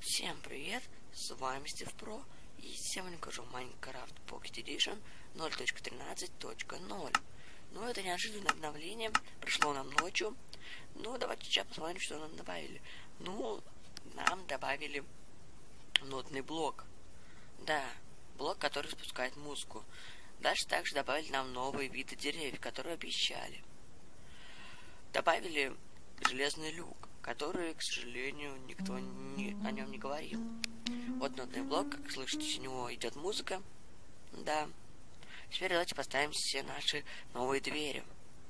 Всем привет, с вами Стив Про, и сегодня покажу Minecraft Pocket Edition 0.13.0. Но это неожиданное обновление, пришло нам ночью. Давайте сейчас посмотрим, что нам добавили. Нам добавили нотный блок. Да, блок, который спускает музыку. Дальше также добавили нам новые виды деревьев, которые обещали. Добавили железный люк, который, к сожалению, никто о нем не говорил. Вот нотный блок, как слышите, у него идет музыка. Да. Теперь давайте поставим все наши новые двери.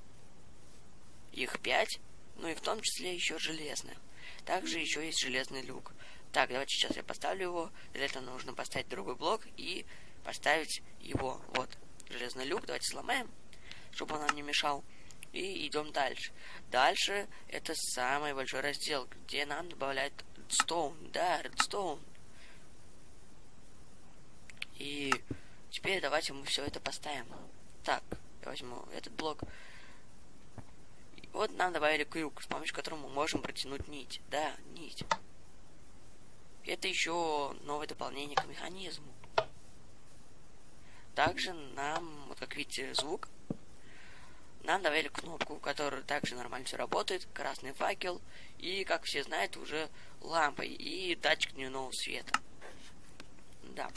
Их 5, и в том числе еще железные. Также еще есть железный люк. Так, давайте сейчас я поставлю его. Для этого нужно поставить другой блок и поставить его. Вот, железный люк. Давайте сломаем, чтобы он нам не мешал. И идем дальше. Дальше это самый большой раздел, где нам добавляют redstone. Да, redstone. И теперь давайте мы все это поставим. Так, я возьму этот блок. И вот нам добавили крюк, с помощью которого мы можем протянуть нить. Да, нить. Это еще новое дополнение к механизму. Также нам, вот как видите, звук. Нам добавили кнопку, которая также нормально все работает, красный факел и, как все знают, уже лампой и датчик дневного света. Да.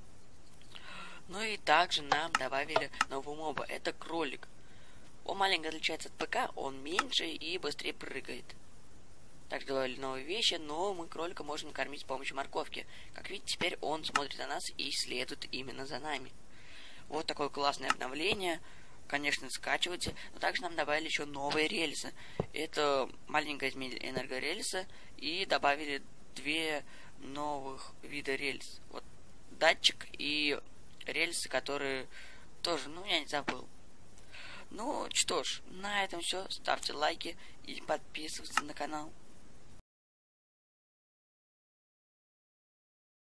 И также нам добавили нового моба, это кролик. Он маленько отличается от ПК, он меньше и быстрее прыгает. Также добавили новые вещи, но мы кролика можем кормить с помощью морковки. Как видите, теперь он смотрит на нас и следует именно за нами. Вот такое классное обновление. Конечно, скачивайте, но также нам добавили еще новые рельсы. Это маленькая изменили энергорельсы и добавили 2 новых вида рельс. Вот датчик и рельсы, которые тоже, я не забыл. Что ж, на этом все. Ставьте лайки и подписывайтесь на канал.